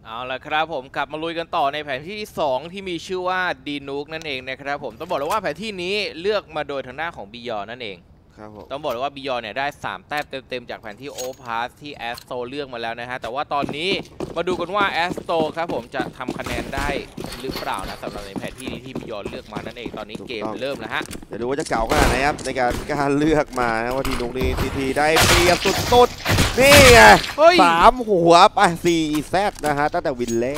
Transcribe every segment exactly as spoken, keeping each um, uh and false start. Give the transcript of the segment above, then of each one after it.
เอาละครับผมกลับมาลุยกันต่อในแผนที่ที่สองที่มีชื่อว่าดีนูกนั่นเองนะครับผมต้องบอกเลยว่าแผนที่นี้เลือกมาโดยทางหน้าของบิยอนนั่นเองครับผมต้องบอกเลยว่าบิยอนเนี่ยได้สามแต้มเต็มๆจากแผนที่โอพาสที่แอสโตเลือกมาแล้วนะฮะแต่ว่าตอนนี้มาดูกันว่าแอสโตครับผมจะทำคะแนนได้หรือเปล่านะสำหรับในแผนที่นี้ที่บิยอนเลือกมานั่นเองตอนนี้เกมเริ่มแล้วฮะเดี๋ยวดูว่าจะเก่าขนาดไหนครับในการการเลือกมานะว่าทีนุกนี้ทีทีได้เปรียบสุดๆนี่ไงสามหัวไปสี่แซดนะฮะตั้งแต่วินเล่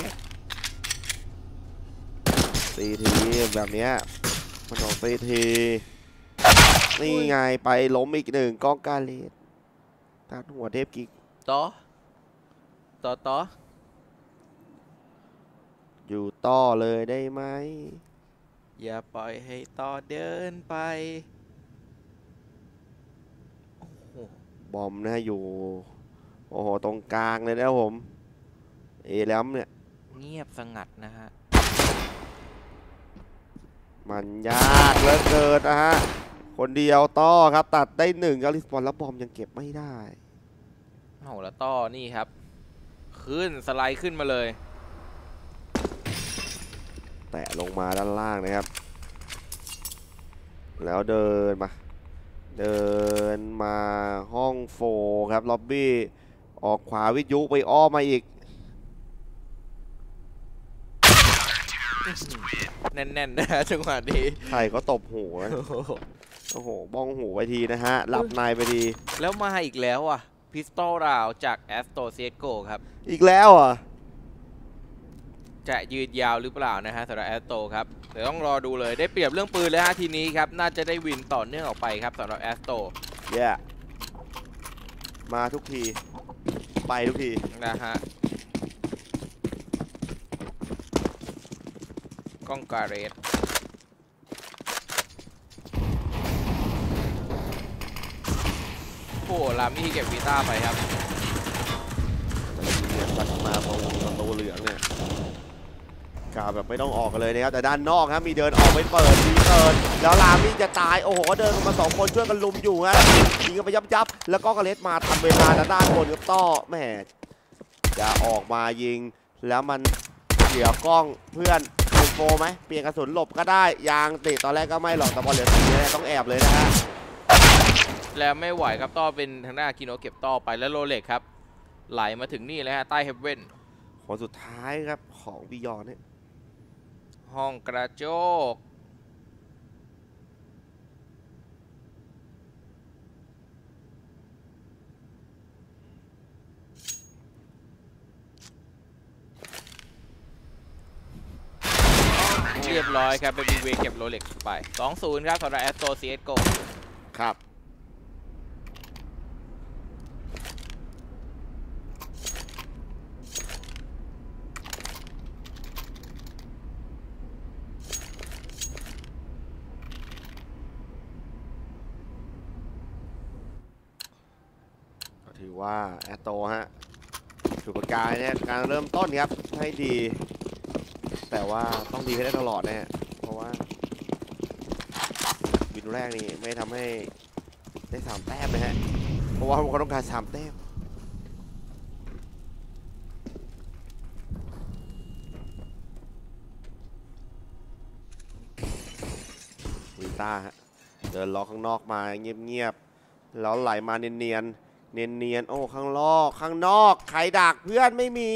ซีทีแบบเนี้ยมันออกซีทีนี่ไงไปล้มอีกหนึ่งก้องกาเลสตัดหัวเทพกิ๊กต่อต่อต่ออยู่ต่อเลยได้ไหมอย่าปล่อยให้ต่อเดินไปบอมนะอยู่โอ้โหตรงกลางเลยนะผมเอแล้วเนี่ยเงียบสงัดนะฮะมันยากเหลือเกินนะฮะคนเดียวต้อครับตัดได้หนึ่งแล้วรีสปอนแล้วบอมยังเก็บไม่ได้โอ้โหแล้วต้อนี่ครับขึ้นสไลด์ขึ้นมาเลยแตะลงมาด้านล่างนะครับแล้วเดินมาเดินมาห้องโฟครับล็อบบี้ออกขวาวิทยุไปอ้อมมาอีกแน่นๆนะจังหวะนี้ใครก็ตบหูนะโอ้โหบ้องหูไปทีนะฮะหลับในไปทีแล้วมาอีกแล้วอ่ะพิสตอลราวจากแอสโตเซียโกครับอีกแล้วอ่ะจะยืดยาวหรือเปล่านะฮะสำหรับแอสโตครับเดี๋ยวต้องรอดูเลยได้เปรียบเรื่องปืนเลยฮะทีนี้ครับน่าจะได้วินต่อเนื่องออกไปครับสำหรับแอสโตแย่มาทุกทีไปทุกทีนะฮะก้องการเรสโอ้ลามี่เก็บวีต้าไปครับเนี่ยตัดมาพอประตูเหลืองเนี่ยกาแบบไม่ต้องออกกันเลยนะครับแต่ด้านนอกครับมีเดินออกไปเปิดมีเปิดแล้วลามี่จะตายโอ้โหก็เดินมาสองคนช่วยกันลุมอยู่ฮะยิงกันไปยับยับแล้วก็กระเล็ดมาทำเวลาด้านบนกับต้อแม่จะออกมายิงแล้วมันเหลือกล้องเพื่อนเป็นโฟไหมเปลี่ยนกระสุนหลบก็ได้ยางติดตอนแรกก็ไม่หรอกแต่พอเหลือสีนี้ต้องแอบเลยนะฮะแล้วไม่ไหวครับต้อเป็นทางหน้าคิโนเก็บต้อไปแล้วโรเล็กครับไหลมาถึงนี่เลยฮะใต้เฮฟเว่นคนสุดท้ายครับของบิยอนเนี่ยห้องกระจกเรียบร้อยครับเป็นบีเวเก็บโรเล็กไป สองศูนย์ ครับสำหรับแอสโตเซียโกครับถือว่าแอตโตฮะสุดประกายเนี่ยการเริ่มต้นครับให้ดีแต่ว่าต้องดีให้ได้ตลอดนะฮะเพราะว่าวินแรกนี่ไม่ทำให้ได้สามแต้มนะฮะเพราะว่าเขาต้องการสามแต้มวินต้าฮะเดินล็อกข้างนอกมาเงียบๆแล้วไหลมาเนียนๆเนียนๆโอ้ข้างนอกข้างนอกใครดักเพื่อนไม่มี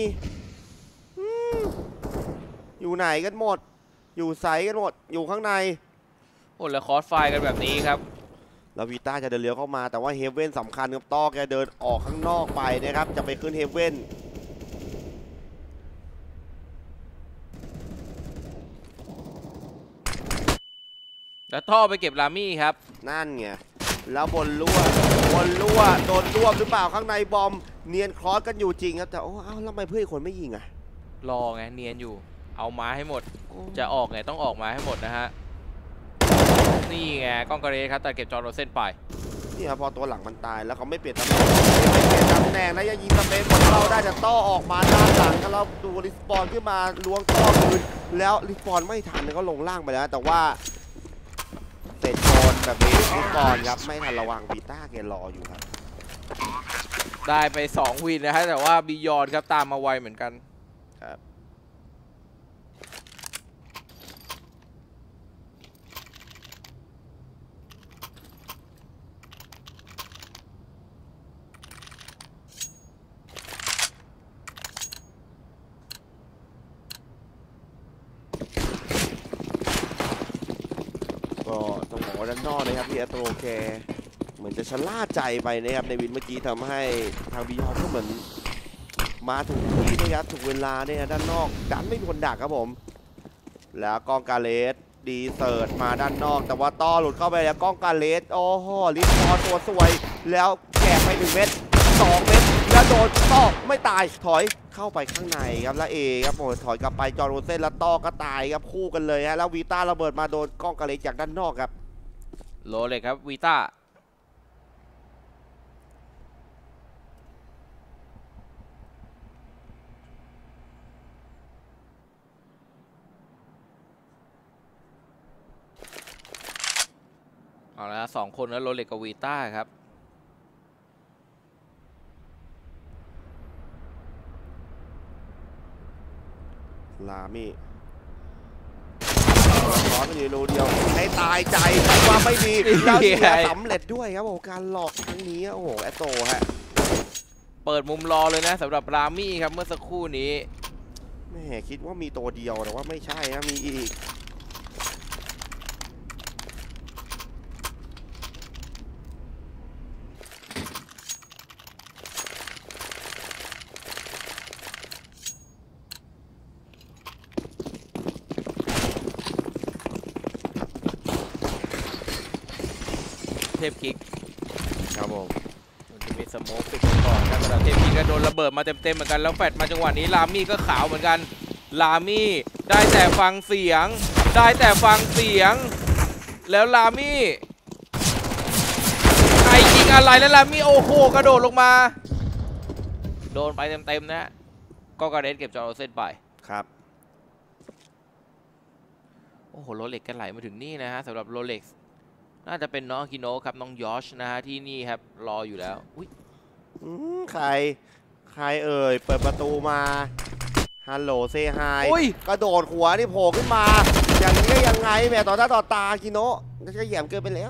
อยู่ไหนกันหมดอยู่ใสกันหมดอยู่ข้างในโอ้แล้วคอสไฟกันแบบนี้ครับแล้ววีต้าจะเดินเลี้ยวเข้ามาแต่ว่าเฮเว่นสำคัญครับต้อแกเดินออกข้างนอกไปนะครับจะไปขึ้นเฮเว่นแล้วท่อไปเก็บลามี่ครับนั่นไงแล้วบนรั่วบนรั่วโดนรวบหรือเปล่าข้างในบอมเนียนคลอสกันอยู่จริงครับแต่โอ้เอ้าแล้วทำไมเพื่อนคนไม่ยิงอ่ะรอไงเนียนอยู่เอามาให้หมดจะออกไงต้องออกมาให้หมดนะฮะนี่ไงก้องกระเรครับแต่เก็บจอร์โรเซนไปนี่ครับพอตัวหลังมันตายแล้วเขาไม่เปลี่ยนตำแหน่งไม่เปลี่ยนตำแหน่งแล้วยังยิงสเปซคนเราได้จะต้อออกมาด้านหลังแล้วเราดูริสปอนขึ้นมาล้วงต้อคืนแล้วริสปอนไม่ทันก็ลงล่างไปแล้วแต่ว่าเตะโดนแบบนี้ริสปอนครับไม่ทันระวังบีต้าแกรออยู่ครับได้ไปสองวินนะฮะแต่ว่าบิยอนครับตามมาไวเหมือนกันครับก็ต้องบอกว่าด้านนอกนะครับพี่แอตโตแกเหมือนจะชะล่าใจไปนะครับในวินเมื่อกี้ทำให้ทางบีฮอก็เหมือนมาถูกที่นะครับถูกเวลาเนี่ยด้านนอกดันไม่มีคนดักครับผมแล้วกองกาเลสดีเซิร์ตมาด้านนอกแต่ว่าต้อหลุดเข้าไปแล้วกองกาเลสโอ้โหลิฟต์พอตัวสวยแล้วแกะไปหนึ่งเม็ดสองเม็ดแล้วโดนต้อไม่ตายถอยเข้าไปข้างในครับแล้วเอครับโอ้ถอยกลับไปจอร์โรเซนแล้วต้อก็ตายครับคู่กันเลยฮะแล้ววีต้าระเบิดมาโดนกองกาเลสจากด้านนอกครับโลเลยครับวีต้าเอาละสองคนแล้วโรเล็กกับวีต้าครับลามี่ร้อนกันอยู่รูเดียวให้ตายใจว่าไม่ดีแล้วเสียสำเร็จด้วยครับโอ้การหลอกครั้งนี้โอ้โหแอตโตฮะเปิดมุมรอเลยนะสำหรับรามี่ครับเมื่อสักครู่นี้แม่คิดว่ามีตัวเดียวแต่ว่าไม่ใช่นะมีอีกเทพกิ๊กครับผมมันจะมีสโมกปิดก่อนครับแต่เทพกิ๊กก็โดนระเบิดมาเต็มๆเหมือนกันแล้วแฟดมาจังหวะนี้ลามี่ก็ขาวเหมือนกันลามี่ได้แต่ฟังเสียงได้แต่ฟังเสียงแล้วลามี่ใครยิงอะไรแล้วลามี่โอ้โหกระโดดลงมาโดนไปเต็มๆนะก็กระเด็นเก็บจอร์เซนไปครับโอ้โหโรเล็กกันไหลมาถึงนี่นะฮะสำหรับโรเล็กน่าจะเป็นน้องคิโนะครับน้องยอชนะฮะที่นี่ครับรออยู่แล้วอุ้ยใครใครเอ่ยเปิดประตูมาฮัลโหลเซฮายกระโดดหัวนี่โผล่ขึ้นมาอย่างนี้ยังไงแม่ต่อหน้าต่อตาคิโนะน่าจะแย่มเกินไปแล้ว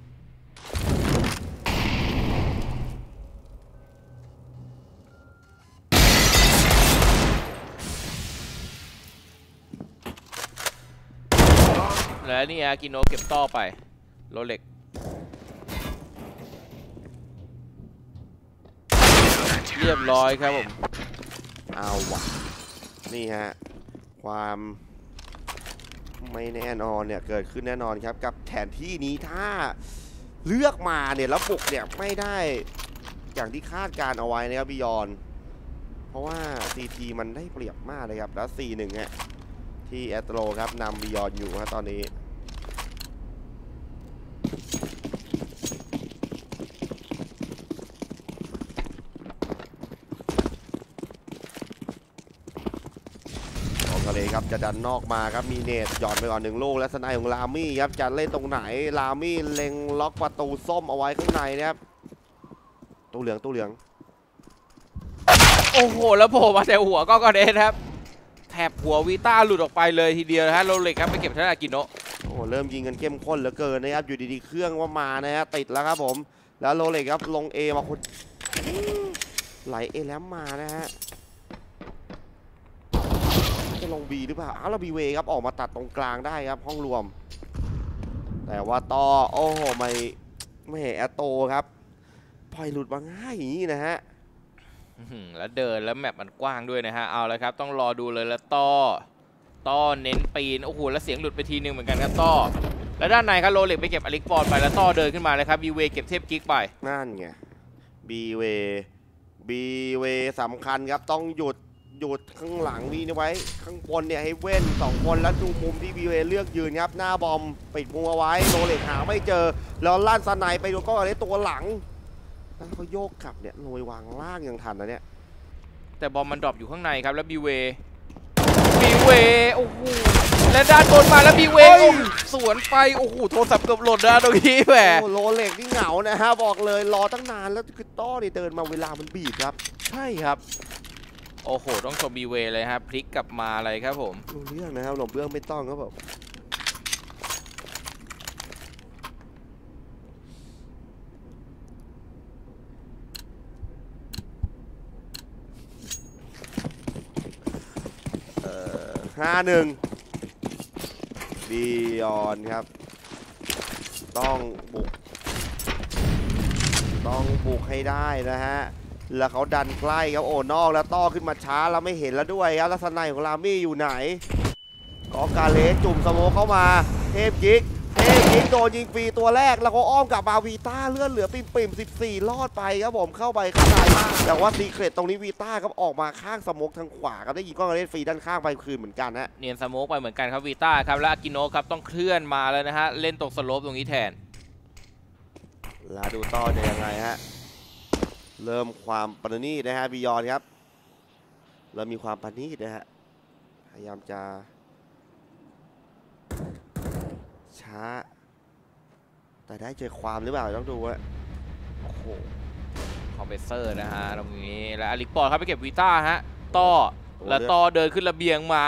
และนี่อากิโนะเก็บต่อไปโรเล็กเรียบร้อยครับผมเอาวะนี่ฮะความไม่แน่นอนเนี่ยเกิดขึ้นแน่นอนครับกับแผนที่นี้ถ้าเลือกมาเนี่ยแล้วบุกเนี่ยไม่ได้อย่างที่คาดการเอาไว้นะครับบิยอนเพราะว่า ซี ที มันได้เปรียบมากเลยครับแล้ว สี่หนึ่ง ฮะที่แอตโรครับนำบิยอนอยู่ครับตอนนี้เลยครับจะดันนอกมาครับมีเนตหย่อนไปก่อนหนึ่งลูกและสไนของลามี่ครับจะเล่นตรงไหนลามี่เล็งล็อกประตูส้มเอาไว้ข้างในนะครับตู้เหลืองตู้เหลืองโอ้โหแล้วโผล่มาแต่หัวก็กระเด็นครับแถบหัววีต้าหลุดออกไปเลยทีเดียวนะฮะโรเล็กครับไปเก็บทางอากิโนะโอ้เริ่มยิงกันเข้มข้นเหลือเกินนะครับอยู่ดีๆเครื่องว่ามานะฮะติดแล้วครับผมแล้วโรเล็กครับลง A มาคนไหล A แล้วมานะฮะจะลง B หรือเปล่าอ้าวแล้ว บี เวย์ครับออกมาตัดตรงกลางได้ครับห้องรวมแต่ว่าต่อโอ้โหไม่ไม่แอตโตครับปล่อยหลุดมาง่ายอย่างนี้นะฮะแล้วเดินแล้วแมปมันกว้างด้วยนะฮะเอาเลยครับต้องรอดูเลยแล้วต่อต่อเน้นปีนโอ้โหแล้วเสียงหลุดไปทีนึงเหมือนกันครับต่อแล้วด้านในครับโรเล็กไปเก็บอลิกฟอร์ดไปแล้วต่อเดินขึ้นมาเลยครับบีเวย์เก็บเทพกิ๊กไปนั่นไงบีเวย์บีเวย์สำคัญครับต้องหยุดหยุดข้างหลังนี่ไว้ข้างบนเนี่ยให้เว้นสองคนแล้วดูมุมที่บีเวเลือกยืนครับหน้าบอมปิดมุมเอาไว้โรเล็กหาไม่เจอแล้วลั่นสไนไปดูก็อะไรตัวหลังแล้วเขาโยกกลับเนี่ยโรยวางล่างยังทันนะเนี่ยแต่บอมมันดรอปอยู่ข้างในครับแล้วบีเวบีเวโอ้โหและด้านบนมาแล้วบีเวสวนไปโอ้โหโทรศัพท์เกือบหล่นนะตรงนี้แหมโรเล็กนี่เหงานะฮะบอกเลยรอตั้งนานแล้วคือต้อนี่เดินมาเวลามันบีบครับใช่ครับโอ้โหต้องชมบีเวเลยครับพลิกกลับมาอะไรครับผมรู้เรื่องนะครับหลบเรื่องไม่ต้องครับผมเอ่อห้าหนึ่งบียอนครับต้องบุกต้องบุกให้ได้นะฮะแล้วเขาดันใกล้ครับโอ้นอกแล้วต้อขึ้นมาช้าแล้วไม่เห็นแล้วด้วยครับลักษณะของรามี่อยู่ไหนกอกาเลสจุ่มสโมกเข้ามาเทพยิกเทพยิกโดนยิงฟรีตัวแรกแล้วก็อ้อมกลับมาวีต้าเลื่อนเหลือปิ่มปิ่มสิบสี่รอดไปครับผมเข้าไปข้างในแต่ว่าซีเครตตรงนี้วีต้าครับออกมาข้างสโมกทางขวาครับได้ยิงก้อนกาเลสฟรีด้านข้างไปคืนเหมือนกันนะเนียนสโมกไปเหมือนกันครับวีต้าครับและอากิโนะครับต้องเคลื่อนมาแล้วนะฮะเล่นตกสโลปตรงนี้แทนแล้วดูต่อจะยังไงฮะเริ่มความปนนีนะฮะบิยอนครับเริ่มมีความปนนีนะฮะพยายามจะช้าแต่ได้เจอความหรือเปล่าต้องดูฮะโอ้โหคอมเพรสเซอร์นะฮะตรงนี้และอลิกปอร์ครับไปเก็บวีต้าฮะต่อแล้วต่อเดินขึ้นระเบียงมา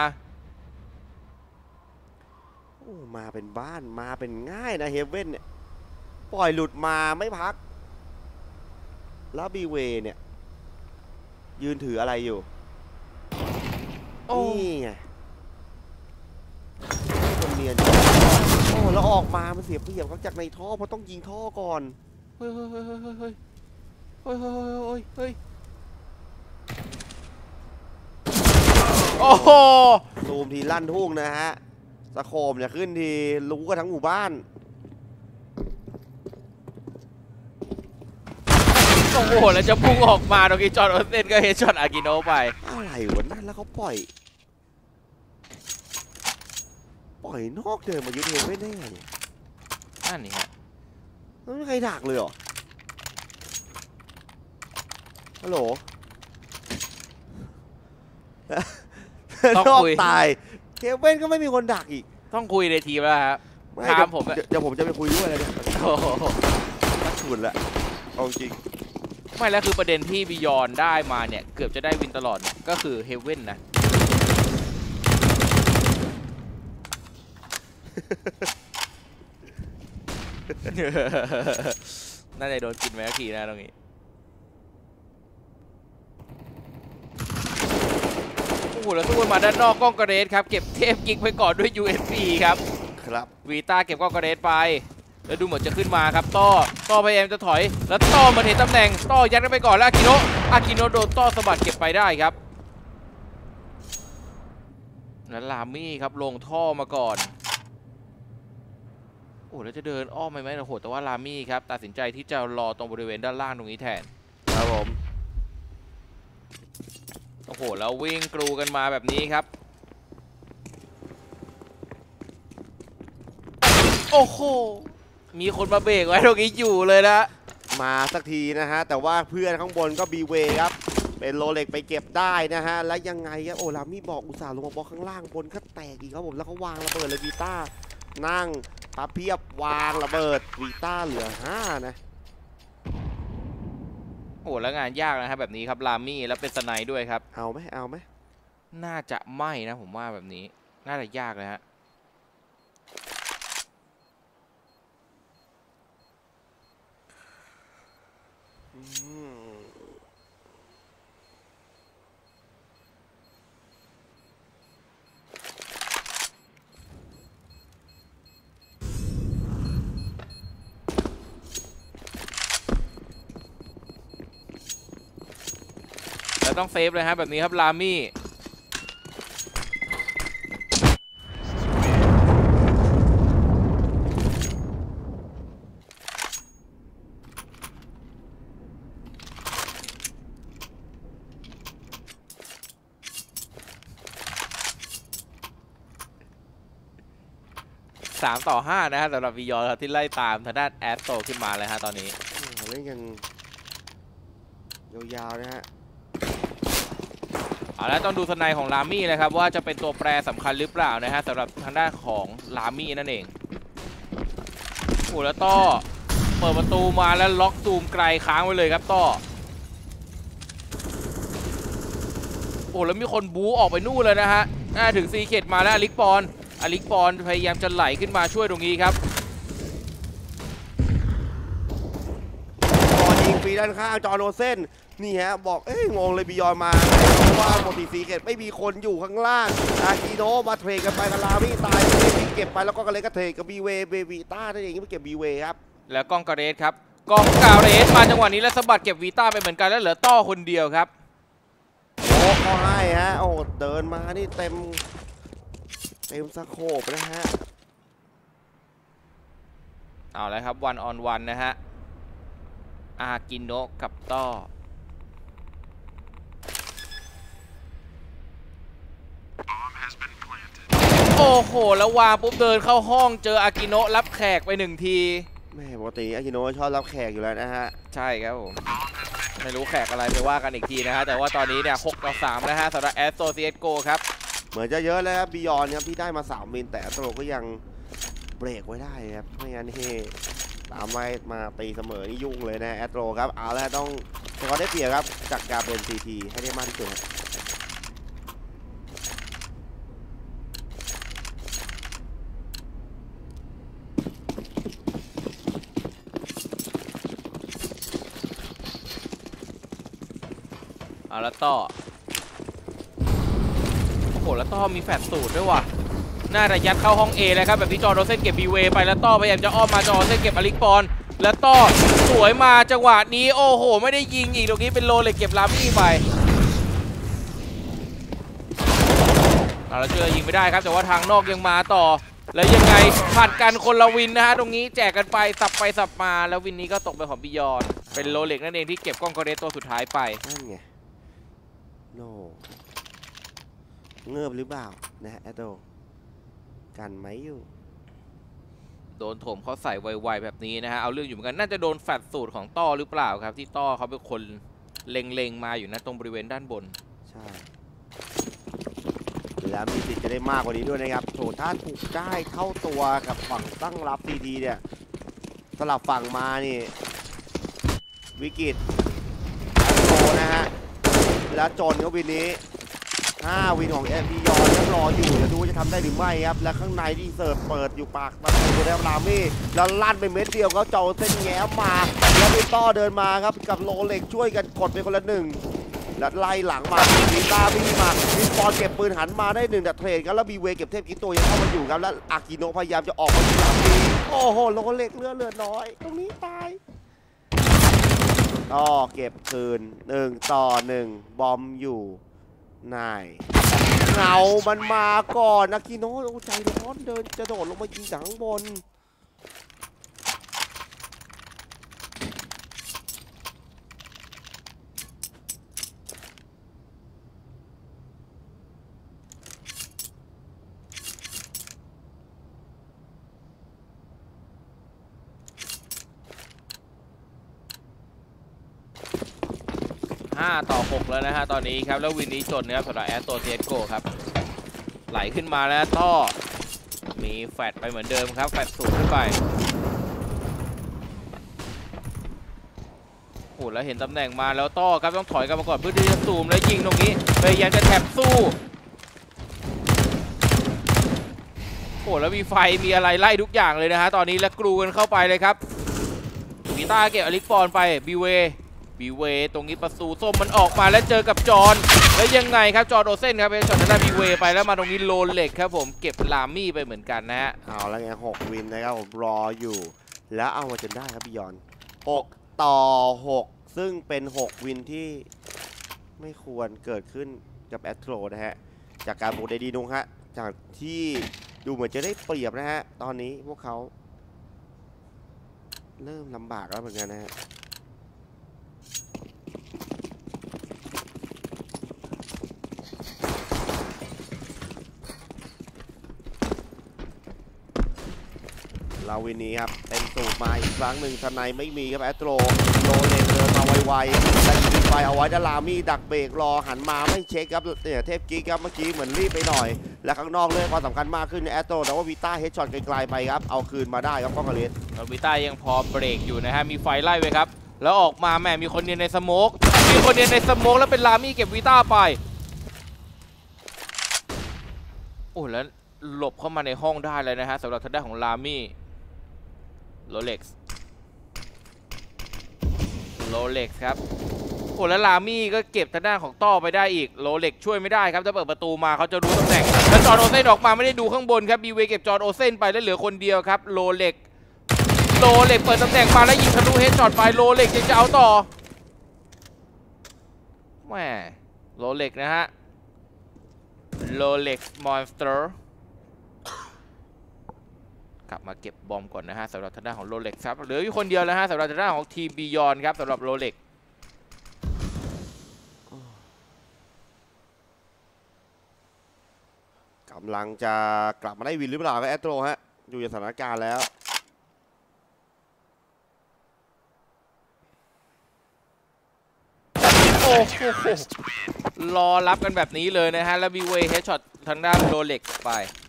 โอ้มาเป็นบ้านมาเป็นง่ายนะเฮเว่นเนี่ยปล่อยหลุดมาไม่พักแล้วบีเวเนี่ยยืนถืออะไรอยู่นี่ไงคนเนียนโอ้แล้วออกมามันเสียเปรียบเขาจากในท่อเพราะต้องยิงท่อก่อนเฮ้ยเฮ้ยเฮ้ยเฮ้ยเฮ้ยเฮ้ยเฮ้ยเฮ้ยเฮ้ยโอ้โหซูมทีลั่นทุ่งนะฮะสโคมเนี่ยขึ้นทีรู้กันทั้งหมู่บ้านโอ้โหแล้วจะพุ่งออกมาตรงนี้จอร์นออสเซนก็เฮดช็อตอากิโนไปอะไรวะนั่นแล้วเขาปล่อยปล่อยนอกเดินมายึดเฮเว่นได้ไงนั่นนี่ฮะไม่มีใครดักเลยเหรอฮัลโหลต้องคุยตายเฮเว่นก็ไม่มีคนดักอีกต้องคุยในทีมแล้วครับถามผมเดี๋ยวผมจะไปคุยด้วยเลยเนี่ยโอ้โหน่าฉุนแหละเอาจริงไม่แล้วคือประเด็นที่บิยอนได้มาเนี่ยเกือบจะได้วินตลอดเนี่ยก็คือเฮเว่นนะน่าจะโดนกินแมสกีนะตรงนี้โอ้โหแล้วสู้มาด้านนอกกล้องกระเดสครับเก็บเทปกิกไปก่อนด้วย ยู เอฟ พี ครับครับวีต้าเก็บกล้องกระเดสไปแล้วดูเหมือนจะขึ้นมาครับต้อต้อพยายามจะถอยแล้วต้อมาเห็นตำแหน่งต้อยัดไปก่อนแล้วอากิโนะอากิโนะโดนต้อสะบัดเก็บไปได้ครับแล้วลามี่ครับลงท่อมาก่อนโอ้แล้วจะเดินอ้อมไปไหมโอ้โหแต่ว่าลามี่ครับตัดสินใจที่จะรอตรงบริเวณด้านล่างตรงนี้แทนครับผมโอ้โหแล้ววิ่งกรูกันมาแบบนี้ครับโอ้โหมีคนมาเบรกไว้ตรงนี้อยู่เลยนะมาสักทีนะฮะแต่ว่าเพื่อนข้างบนก็บีเวครับเป็นโรเล็กไปเก็บได้นะฮะแล้วยังไงครับโอ้ลามี่บอกอุตส่าห์ลงมาบล็อกข้างล่างบนก็แตกอีกครับผมแล้วเขาวางระเบิดเลยวีต้านั่งพับเพียบวางระเบิดวีต้าเหลือห้านะโอ้แล้วงานยากนะครับแบบนี้ครับลามี่แล้วเป็นสไนด์ด้วยครับเอาไหมเอาไหมน่าจะไม่นะผมว่าแบบนี้น่าจะยากเลยฮะแล้วต้องเซฟเลยฮะแบบนี้ครับลามี่สามต่อห้านะฮะสำหรับวิยอร์ครับที่ไล่ตามทางด้านแอสโตขึ้นมาเลยฮะตอนนี้เล่นกันยาวๆนะฮะเอาแล้วต้องดูสไนของลามี่เลยครับว่าจะเป็นตัวแปรสำคัญหรือเปล่านะฮะสำหรับทางด้านของลามี่นั่นเองโอ้แล้วต้อเปิดประตูมาแล้วล็อกซูมไกลค้างไว้เลยครับต้อโอ้แล้วมีคนบู๊ออกไปนู่นเลยนะฮะน่าถึงซีเคทมาแล้วอลิกปอนอลิกปอนพยายามจะไหลขึ้นมาช่วยตรงนี้ครับบอลยิงฟรีด้านข้างจอห์นโอเซนนี่ฮะบอกเอ้ยงงเลยบิยอนมาเพราะว่าโมติซีเกตไม่มีคนอยู่ข้างล่างอากิโนมาเทรดกันไปกับลามี่ตายเก็บไปแล้วก็กระเลยก็เทรดกับบีเวเบวีต้านั่นเองที่เก็บบีเวครับแล้วกองกาเรสครับกองกาเรสมาจังหวะนี้แล้วสะบัดเก็บวีต้าไปเหมือนกันแล้วเหลือต้อคนเดียวครับโอ้เขาให้ฮะโอ้เดินมานี่เต็มเต็มสโคปนะฮะเอาเลยครับวันออนวันนะฮะอากิโนะกับต้อโอ้โหแล้ววางปุ๊บเดินเข้าห้องเจออากิโนะรับแขกไปหนึ่งทีแม่ปกติอากิโนะชอบรับแขกอยู่แล้วนะฮะใช่ครับผมไม่รู้แขกอะไรไปว่ากันอีกทีนะฮะแต่ว่าตอนนี้เนี่ยหกต่อสามนะฮะสำหรับ Astro ซี เอส จี โอ ครับเหมือนจะเยอะแล้วครับบิยอนครับที่ได้มาสามวินแต่ตโลก็ยังเบรกไว้ได้ครับไม่งั้นเฮตามไว้มาตีเสมอนี่ยุ่งเลยนะแอตโรครับเอาแล้วต้องแต่ก็ได้เปรียบครับจากการเป็น ซี ที ให้ได้มากที่สุดเอาแล้วต่อโอ้โหแล้วต่อมีแฟลชสูตรด้วยว่ะน่าจะยัดเข้าห้อง A เลยครับแบบที่จอร์โดเซนเก็บบีเวไปแล้วต่อพยายามจะอ้อมมาจอร์โดเซนเก็บอลิกปอนแล้วต่อสวยมาจังหวะนี้โอ้โหไม่ได้ยิงอีกตรงนี้เป็นโลเลยเก็บลามี่ไปเราเจอยิงไม่ได้ครับแต่ว่าทางนอกยังมาต่อแล้วยังไงผัดกันคนละวินนะฮะตรงนี้แจกกันไปสับไปสับมาแล้ววินนี้ก็ตกไปของบิยอนเป็นโลเล็กนั่นเองที่เก็บกล้องคอเรสตัวสุดท้ายไปนั่นไงโนเงือบหรือเปล่านะแอตโตกันไหมอยู่โดนถมเขาใส่ไวๆแบบนี้นะฮะเอาเรื่องอยู่เหมือนกันน่าจะโดนแฟลชสูตรของต้อหรือเปล่าครับที่ต้อเขาเป็นคนเล็งๆมาอยู่นะตรงบริเวณด้านบนใช่แล้วมีสิทธิ์จะได้มากกว่านี้ด้วยนะครับโถถ้าถูกได้เข้าตัวกับฝั่งตั้งรับดีๆเนี่ยสลับฝั่งมานี่วิกฤตโตนะฮะแล้วจนก็วินนี้ห้าวินของเอ็มพียอนยังรออยู่จะดูจะทำได้หรือไม่ครับและข้างในที่เสิร์ฟเปิดอยู่ปากประตูแล้วลามี่แล้วลั่นไปเม็ดเดียวก็เจาเส้นแง้มมาแล้วพี่ต้อเดินมาครับกับโลเล็กช่วยกันกดไปคนละหนึ่งแล้วไล่หลังมามีตาพี่มามีปอนเก็บปืนหันมาได้หนึ่งแต่เทรดกันแล้วบีเวเก็บเทพกิโตยังเข้ามาอยู่ครับแล้วอากิโนะพยายามจะออกมาที่ลามี่โอ้โหโลเล็กเลือดเลือดน้อยตรงนี้ตายต่อเก็บคืนหนึ่งต่อหนึ่งบอมอยู่นายเงามันมาก่อนอากิโนะใจร้อนเดินจะโดดลงมายิงจากข้างบนห้าต่อหกแล้วนะฮะตอนนี้ครับแล้ววินนี้จนนะครับสำหรับแอสโตร ซี เอส จี โอ ครับไหลขึ้นมาแล้วท่อมีแฟลชไปเหมือนเดิมครับแฟลชสูงขึ้นไปโหแล้วเห็นตำแหน่งมาแล้วต้อครับต้องถอยกันมาก่อนเพื่อที่จะซูมแล้วยิงตรงนี้พยายามจะแท็บสู้โหแล้วมีไฟมีอะไรไล่ทุกอย่างเลยนะฮะตอนนี้แล้วกรูกันเข้าไปเลยครับกีตาร์เก็บอลิกปอนไปบีเวบีเวตรงนี้ประตูส้มมันออกมาแล้วเจอกับจอนแล้วยังไงครับจอร์โดเซนครับเป็นช็อตนั้นบีเวไปแล้วมาตรงนี้โลนเหล็กครับผมเก็บลามี่ไปเหมือนกันนะฮะเอาแล้วไงหกวินนะครับผมรออยู่แล้วเอามาจนได้ครับบิยอนหกต่อหกซึ่งเป็นหกวินที่ไม่ควรเกิดขึ้นกับแอตโรนะฮะจากการบุกเดดีนุงฮะจากที่ดูเหมือนจะได้เปรียบนะฮะตอนนี้พวกเขาเริ่มลำบากแล้วเหมือนกันนะฮะลาวินนี้ครับเป็นสูบมาอีกครั้งหนึ่งทนายไม่มีครับแอตโรโลเลนเดินมาไวๆและยิงไฟเอาไว้ดารามีดักเบรกรอหันมาไม่เช็คครับเนี่ยเทพกิ๊กครับเมื่อกี้เหมือนรีบไปหน่อยและข้างนอกเรื่องความสำคัญมากขึ้นแอตโรแต่ว่าวีต้าเฮดช็อตไกลๆไปครับเอาคืนมาได้ครับก้องกระเลสวีต้ายังพอเบรกอยู่นะฮะมีไฟไล่ไว้ครับแล้วออกมาแม่มีคนเนียนในสโมกมีคนเนียนในสโมกแล้วเป็นลามี่เก็บวีต้าไปโอ้แล้วหลบเข้ามาในห้องได้เลยนะฮะสำหรับทางด้านของลามี่โรเล็กซ์โรเล็กซ์ครับโอ้แล้วลามี่ก็เก็บทางด้านของต้อไปได้อีกโรเล็กช่วยไม่ได้ครับถ้าเปิดประตูมาเขาจะรู้ตำแหน่งแล้วจอร์นโอเซนออกมาไม่ได้ดูข้างบนครับบีเวเก็บจอร์นโอเซนไปแล้วเหลือคนเดียวครับโรเล็กโรเล็กเปิดตำแหน่งมาแล้วยิงทะลุเฮดช็อตไปโรเล็กยังจะเอาต่อแหมโรเล็กนะฮะโรเล็กมอนสเตอร์กลับมาเก็บบอมก่อนนะฮะสำหรับทางด้านของโรเล็กครับเหลืออยู่คนเดียวแล้วฮะสำหรับทางด้านของทีมบียอนครับสำหรับโรเล็กกำลังจะกลับมาได้วินหรือเปล่าครับแอตโตรฮะอยู่ในสถานการณ์แล้วโอ้โหรอรับกันแบบนี้เลยนะฮะแล้วบีเวเฮดช็อตทางด้านโรเล็กไป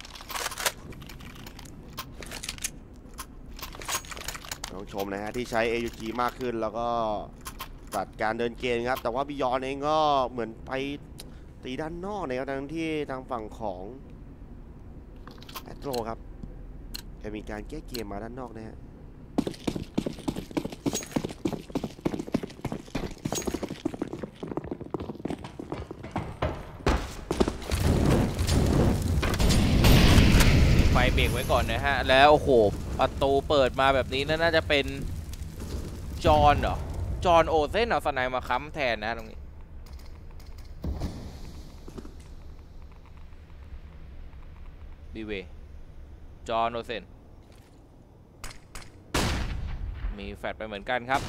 ต้องชมนะฮะที่ใช้ เอ ยู จี มากขึ้นแล้วก็ตัดการเดินเกมครับแต่ว่าบิยอนเองก็เหมือนไปตีด้านนอกนะครับทั้งที่ทางฝั่งของแอตโตรครับจะมีการแก้เกมมาด้านนอกนะฮะไฟเบรกไว้ก่อนนะฮะแล้วโอ้โหประตูเปิดมาแบบนี้น่าจะเป็นจอห์นเหรอจอห์นโอเซนเอาสไนมาค้ำแทนนะตรงนี้บีเวจอห์นโอเซนมีแฟลชไปเหมือนกันครับ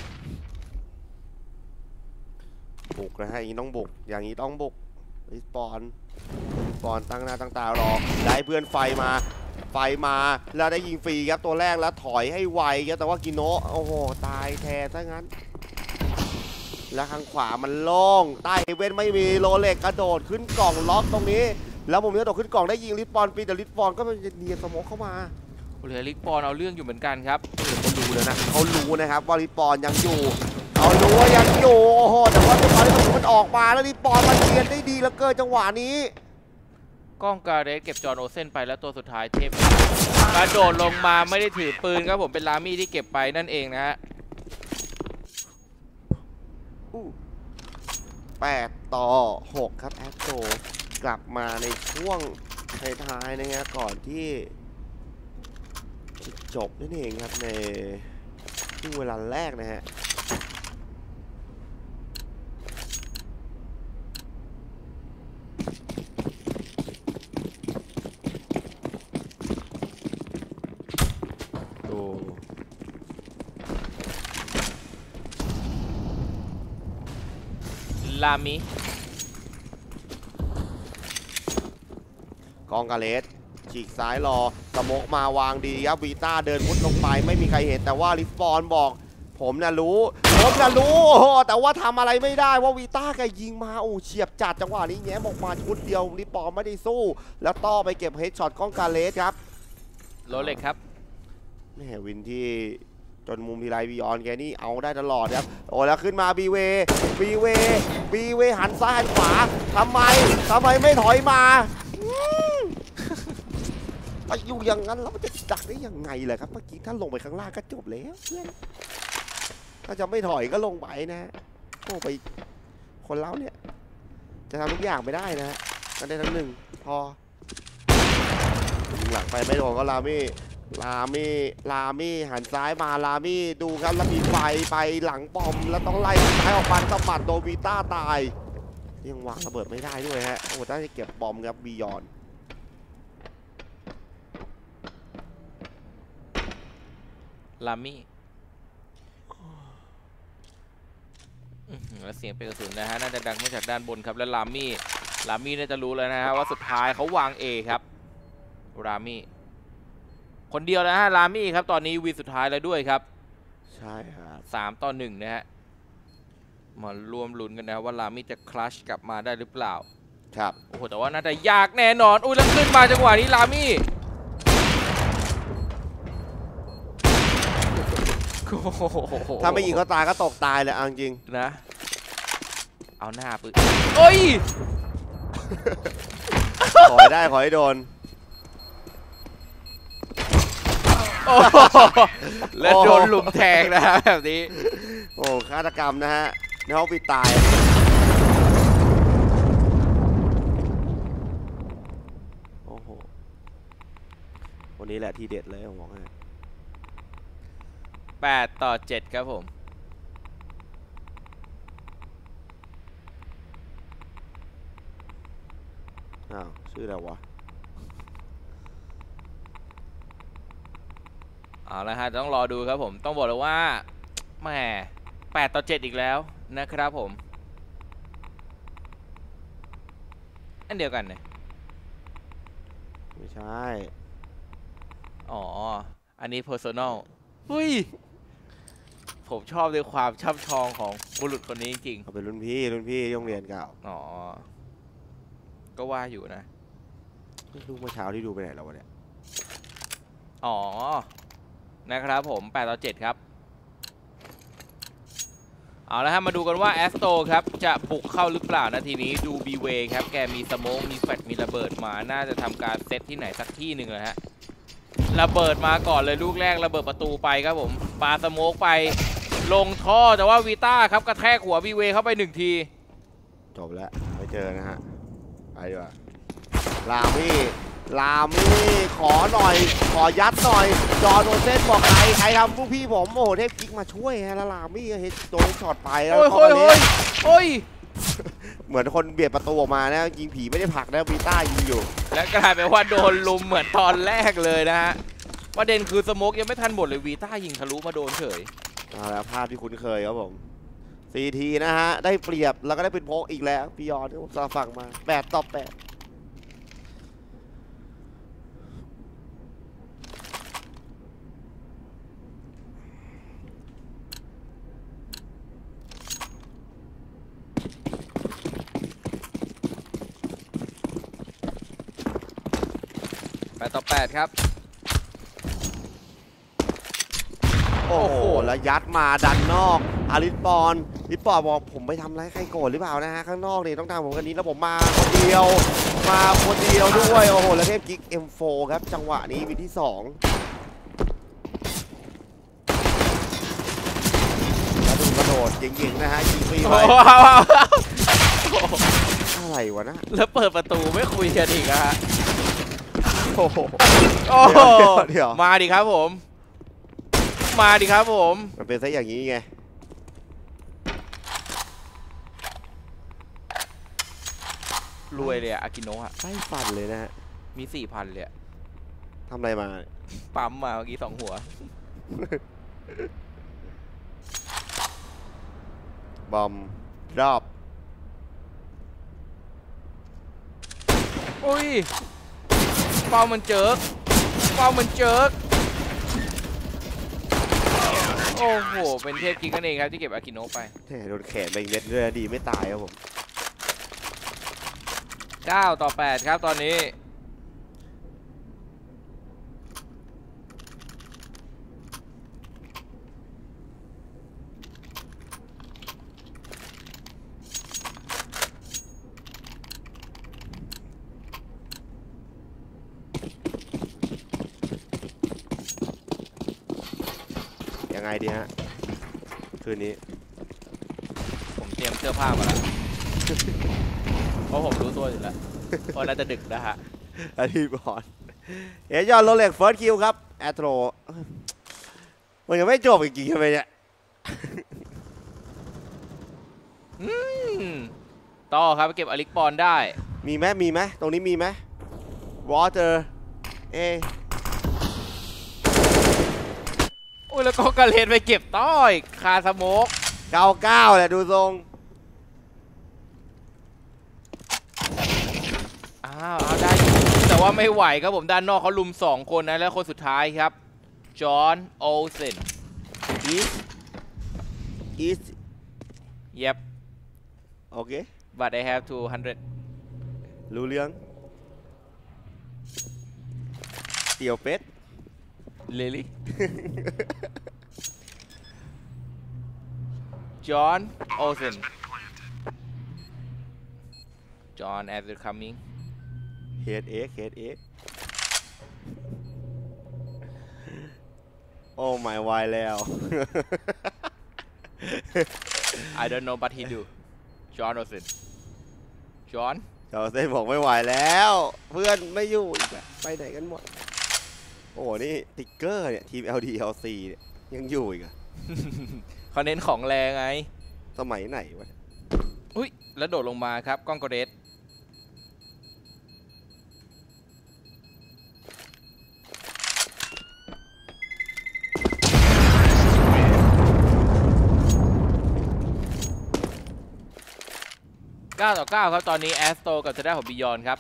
บุกนะฮะอย่างนี้ต้องบุกอย่างนี้ต้องบุกริสปอนปอนตั้งหน้าตั้งตารอได้เพื่อนไฟมาไฟมาแล้วได้ยิงฟรีครับตัวแรกแล้วถอยให้ไวครับแต่ว่ากิโนะโอ้โหตายแทนซะงั้นแล้วข้างขวามันโล่งใต้เฮเว่นไม่มีโรเล็กกระโดดขึ้นกล่องล็อกตรงนี้แล้วผมกระโดดขึ้นกล่องได้ยิงริสปอนปีแต่ริสปอนก็มันจะเนียนสโมกเข้ามาเหลือลิกปอนเอาเรื่องอยู่เหมือนกันครับเขารู้แล้วนะเขารู้นะครับว่าริสปอนยังอยู่เขารู้ว่ายังอยู่โอ้โหแต่ว่าจังหวะที่มันออกมาแล้วริสปอนมันเนียนได้ดีเหลือเกินจังหวะนี้กล้องการเรสเก็บจอห์นโอเซนไปแล้วตัวสุดท้ายเทพกระโดดลงมาไม่ได้ถือปืนครับผมเป็นลามี่ที่เก็บไปนั่นเองนะฮะแปดต่อหกครับแอตโตกลับมาในช่วงท้ายๆนะครับก่อนที่จะจบนั่นเองครับในช่วงเวลาแรกนะฮะลามิกองกาเลสฉีกซ้ายรอสโมกมาวางดีครับวีต้าเดินมุดลงไปไม่มีใครเห็นแต่ว่าริสปอนบอกผมน่ะรู้ผมน่ะรู้แต่ว่าทำอะไรไม่ได้ว่าวีต้าแกยิงมาโอ้เฉียบจัดจังหวะนี้แง้มออกมาชุดเดียวริสปอนไม่ได้สู้แล้วต้อไปเก็บเฮดช็อตกองกาเลสครับโรเล็กครับแม่วินที่จนมุมทีไรบีออนแกนี่เอาได้ตลอดครับโอ้แล้วขึ้นมาบีเวบีเวบีเวหันซ้ายหันขวาทำไมทำไมไม่ถอยมาไปอยู่อย่างนั้นแล้วมันจะดักได้ยังไงเลยครับเมื่อกี้ถ้าลงไปข้างล่างก็จบแล้วเพื่อนถ้าจะไม่ถอยก็ลงไปนะโอ้ไปคนเล่าเนี่ยจะทำทุกอย่างไม่ได้นะกันได้ทั้งหนึ่งพอหลังไปไม่โดนก็ลามี่ลามี่ลามี่หันซ้ายมาลามี่ดูครับแล้วมีไฟไปหลังปอมแล้วต้องไล่ซ้ายออกปันสมัดโดวีต้าตายยังวางระเบิดไม่ได้ด้วยฮะโอ้ได้เก็บบอมครับบียอนลามี่แล้วเสียงเป็นกระสุนนะฮะน่าจะดังมาจากด้านบนครับแล้วลามี่ลามี่น่าจะรู้แล้วนะฮะว่าสุดท้ายเขาวาง A ครับลามี่คนเดียวนะฮะลามี่ครับตอนนี้วีสุดท้ายแล้วด้วยครับใช่ครับสามต่อหนึ่งนะฮะมารวมลุ้นกันนะว่าลามี่จะคลัชกลับมาได้หรือเปล่าครับโอ้โหแต่ว่าน่าจะยากแน่นอนอุ้ยแล้วขึ้นมาจังหวะนี้ลามี่ถ้าไม่ยิงเขาตายก็ตกตายเลยเอาจริงนะเอาหน้าปืนโอ้ยขอให้ได้ขอให้โดนโอ้แล้วโดนลุมแทงนะฮะแบบนี้โอ้ฆาตกรรมนะฮะในห้องปิดตายโอ้โหวันนี้แหละทีเด็ดเลยผมบอกให้แปดต่อเจ็ดครับผมอ้าวชื่ออะไรวะเอาละฮะต้องรอดูครับผมต้องบอกเลยว่าแหมแปดต่อเจ็ดอีกแล้วนะครับผมอันเดียวกันเนี่ยไม่ใช่อ๋ออันนี้ personal เฮ้ยผมชอบในความช่ำชองของบุรุษคนนี้จริงเขาเป็นรุ่นพี่รุ่นพี่โรงเรียนเก่าอ๋อก็ว่าอยู่นะลูกเมื่อเช้าที่ดูไปไหนแล้ววะเนี่ยอ๋อนะครับผมแปดต่อเจ็ดครับเอาละฮะมาดูกันว่าแอสโตครับจะบุกเข้าหรือเปล่านาทีนี้ดูบีเวครับแกมีสโมกมีแฟลชมีระเบิดมาน่าจะทำการเซตที่ไหนสักที่หนึ่งเลยฮะระเบิดมาก่อนเลยลูกแรกระเบิดประตูไปครับผมปาสโมกไปลงท่อแต่ว่าวีต้าครับกระแทกหัวบีเวเข้าไปหนึ่งทีจบแล้วไม่เจอนะฮะไปดีกว่าลามี่ลามี่ขอหน่อยขอยัดหน่อยจอโดนเส้นบอกใครใครทำพวกพี่ผมโอ้โหเทพกิ๊กมาช่วยฮะแล้วลามี่เฮดโดนช็อตไปแล้วโอ้ยโอ้ยโอ้ยเหมือนคนเบียดประตูออกมานะยิงผีไม่ได้ผลักนะวีต้ายิงอยู่และกลายเป็นว่าโดนลุมเหมือนตอนแรกเลยนะฮะประเด็นคือสโมกยังไม่ทันหมดเลยวีต้ายิงทะลุมาโดนเฉยเอาแล้วภาพที่คุ้นเคยครับผมซีทีนะฮะได้เปรียบแล้วก็ได้เป็นโพกอีกแล้วพี่ยอดที่ผมฟังมาแปดต่อแปดแปดต่อแปดครับโอ้โหแล้วยัดมาดันนอกอาริสปอนลิปปอนบอกผมไปทำไรใครโกรธหรือเปล่านะฮะข้างนอกนี่ต้องทำผมกันนี้แล้วผมมาคนเดียวมาคนเดียวด้วยโอ้โหแล้วเทพกิ๊ก เอ็ม โฟร์ ครับจังหวะนี้วินที่สองแล้วดูกระโดดเก่งๆนะฮะยิงฟรีไปอะไรวะนะแล้วเปิดประตูไม่คุยกันอีกอะฮะโอ้โหเดี๋ยวมาดิครับผมมาดิครับผมมันเป็นซะอย่างนี้ไงรวยเลยอะอากิโนะอะไส้ฟันเลยนะฮะมีสี่พันเลยทำอะไรมาปั๊มมาเมื่อกี้สองหัวบอมรอบอุ้ยเป้ามันเจิกเป้ามันเจิกโอ้โหเป็นเทพกิ๊กนั่นเองครับที่เก็บอากิโนะไปแหมโดนแขนไปเม็ดเลยดีไม่ตายครับผมเก้าต่อแปดครับตอนนี้ยังไงดีฮะคืนนี้ผมเตรียมเสื้อผ้ามาแล้วเพราะผมรู้ตัวอยู่แล้วเพราะน่าจะดึกนะฮะอารีบอลเอยอนโรเล็กเฟิร์สคิวครับแอตโรมันยังไม่จบอีกกี่ใช่ไหมเนี่ยต่อครับเก็บอลิกปอนได้มีไหมมีไหมตรงนี้มีไหมวอเตอร์เอโอ้ยแล้วก็กระเลนไปเก็บต้อยคาสโมกเก้าเก้าแหละดูทรงอ้าวเอาได้แต่ว่าไม่ไหวครับผมด้านนอกเขาลุมสองคนนะแล้วคนสุดท้ายครับจอห์นโอเซนอีสอีส yep โอเค but I have two hundred รู้เรื่องเตี๋ยวเป็ด Lily John Olsen John as they're coming head egg head egg โอ้ไม่ไหวแล้ว I don't know but he do John Olsen John จอเส้นบอกไม่ไหวแล้ว เพื่อนไม่อยู่อีกแล้วไปไหนกันหมด โอ้โหนี่ติ๊กเกอร์เนี่ยทีม แอล ดี แอล ซี เนี่ยยังอยู่อีกอะเขาเน้นของแรงไงสมัยไหนวะอุ้ยแล้วโดดลงมาครับกล้องกระเดสเก้าต่อเก้าครับตอนนี้แอสโตกับเทด้าของบิยอนครับ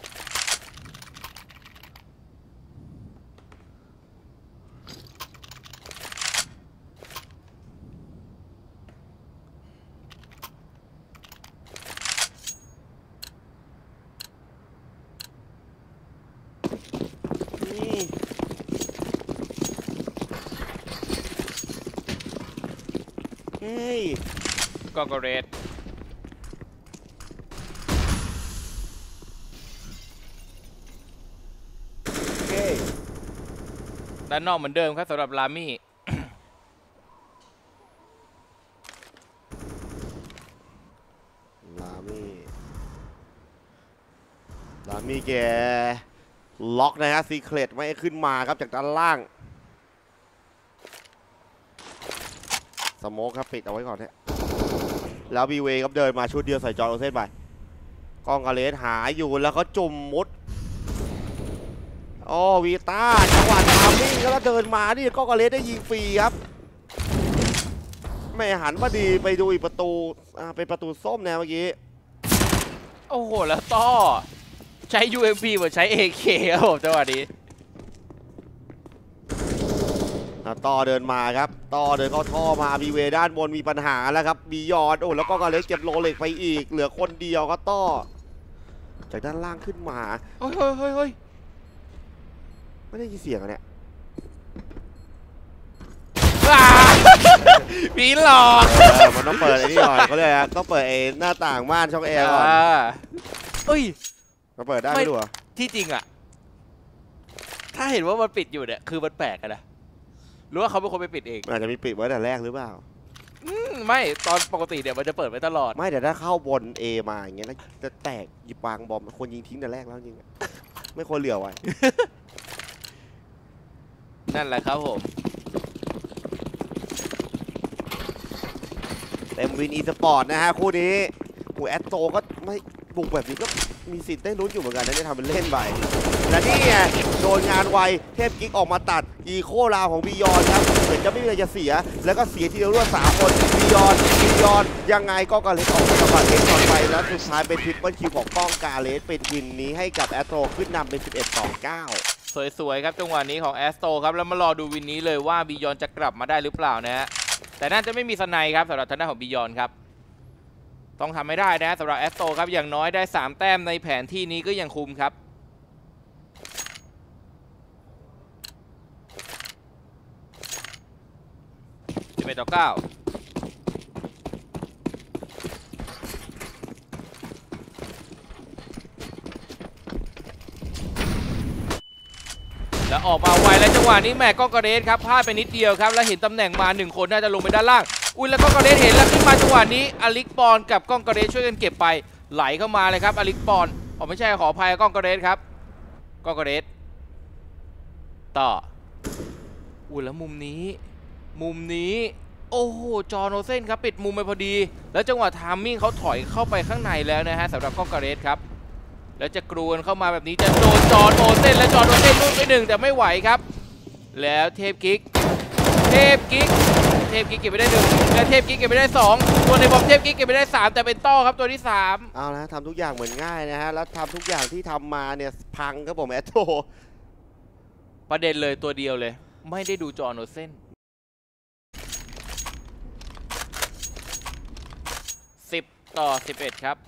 เฮ้ยกล้องกระเดสด้านนอกเหมือนเดิมครับสำหรับลามี่ลามี่ลามี่แกล็อกนะฮะซีเครตไม่ให้ขึ้นมาครับจากด้านล่างสโมกครับปิดเอาไว้ก่อนเนี่ยแล้วบีเวครับเดินมาชุดเดียวใส่จอร์โรเซนไปกองกาเลสหาอยู่แล้วก็จุ่มมุดโอ้วีต้าจังหวะทามมิ่งแล้วเดินมานี่กองกาเลสได้ยิงฟรีครับไม่หันมาดีไปดูอีกประตูอ่าเป็นประตูส้มแนวเมื่อกี้โอ้โหแล้วต่อใช้ ยู เอ็ม พี เหมือนใช้ เอ เค ครับผมจังหวะนี้ต่อเดินมาครับต่อเดินเข้าท่อมาบีเวด้านบนมีปัญหาแล้วครับบียอนโอ้แล้วก็กาเลสเก็บโรเล็กไปอีกเหลือคนเดียวก็ต่อจากด้านล่างขึ้นมาเฮ้ยเฮ้ยเฮ้ยเฮ้ยไม่ได้ยินเสียงอะเนี่ยผีหลอกมันต้องเปิดไอ้นี่ก่อนเขาเลยนะต้องเปิดไอ้หน้าต่างม่านช่องแอร์ก่อนเอ้ยมาเปิดได้ไม่รู้อะที่จริงอะถ้าเห็นว่ามันปิดอยู่เนี่ยคือมันแปลกอะนะหรือว่าเขาเป็นคนไปปิดเองอาจจะมีปิดไว้แต่แรกหรือเปล่าไม่ตอนปกติเนี่ยมันจะเปิดไว้ตลอดไม่แต่ถ้าเข้าบน A มาอย่างเงี้ยแล้วจะแตกหยิบวางบอมคนยิงทิ้งแต่แรกแล้วจริงไม่ควรเหลือไว้นั่นแหละครับผมเต็มวินอีสปอร์ตนะฮะคู่นี้กูแอตโตก็ไม่บุกแบบนี้ก็มีสิทธิ์ได้ลุ้นอยู่เหมือนกันนะที่ทำเป็นเล่นไปและนี่ไงโดนงานไวเทพกิ๊กออกมาตัดอีโคลาของบียอนครับเหมือนจะไม่มีอะไรจะเสียแล้วก็เสียทีเดียวรวดสามคนบียอนบียอนยังไงก็กาเลสออกมากับเอ็กซ์ต่อไปแล้วสุดท้ายเป็นทริปเปิลคิวของก้องกาเลสเป็นวินนี้ให้กับแอตโตขึ้นนำเป็นสิบเอ็ดต่อเก้าสวยๆครับจังหวะนี้ของแอสโตครับแล้วมารอดูวินนี้เลยว่าบียอนจะกลับมาได้หรือเปล่านะฮะแต่น่าจะไม่มีสไนครับสำหรับทางด้านของบียอนครับต้องทำไม่ได้นะสำหรับแอสโตครับอย่างน้อยได้สามแต้มในแผนที่นี้ก็ยังคุมครับสิบเอ็ดต่อเก้าแล้วออกมาไวแล้วจังหวะนี้แม่ก้องกระเดสครับพลาดไปนิดเดียวครับแล้วเห็นตำแหน่งมาหนึ่งคนน่าจะลงไปด้านล่างอุ้ยแล้วก้องกระเดสเห็นแล้วขึ้นมาจังหวะนี้อลิกปอนกับก้องกระเดสช่วยกันเก็บไปไหลเข้ามาเลยครับอลิกปอนอ๋อไม่ใช่ขออภัยก้องกระเดสครับก้องกระเดสต่ออุ้ยแล้วมุมนี้มุมนี้โอ้โหจอร์โนเซนครับปิดมุมไปพอดีแล้วจังหวะทามมิ่งเขาถอยเข้าไปข้างในแล้วนะฮะสำหรับก้องกระเดสครับแล้วจะกรูนเข้ามาแบบนี้จะโดนจอร์โนเซนและจอร์โนเซนลุ้นไปหนึ่งแต่ไม่ไหวครับแล้วเทพกิ๊กเทพกิ๊กเทพกิ๊กเก็บไปได้หนึ่งและเทพกิ๊กเก็บไปได้สองตัวในบอมเทพกิ๊กเก็บไปได้สามแต่เป็นต้อครับตัวที่สามเอาละทำทุกอย่างเหมือนง่ายนะฮะแล้วทำทุกอย่างที่ทำมาเนี่ยพังครับผมแอตโตประเด็นเลยตัวเดียวเลยไม่ได้ดูจอร์โนเซนสิบต่อสิบเอ็ดครับ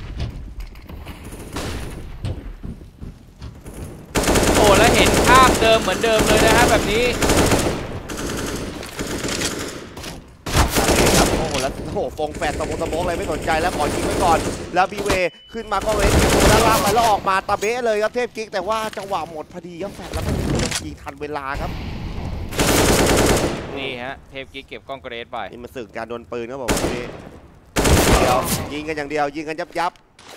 ภาพเดิดิมเหมือนเดิมเลยนะฮะแบบนี้ครับโอ้โหแล้วโอ้โหฟงแฟนตะมงตะมงอะไรไม่สนใจแล้วขอยิงไว้ก่อนแล้วบีเวขึ้นมาก็เวทตัวแล้วลากไปแล้วออกมาตะเบ้เลยครับเทพกิ๊กแต่ว่าจังหวะหมดพอดีครับแฟนแล้วก็ยิงทันเวลาครับนี่ฮะเทพกิ๊กเก็บกล้องเกรดไปนี่มันสึกการโดนปืนครับผมนี่เดียวยิงกันอย่างเดียวยิงกันยับยับ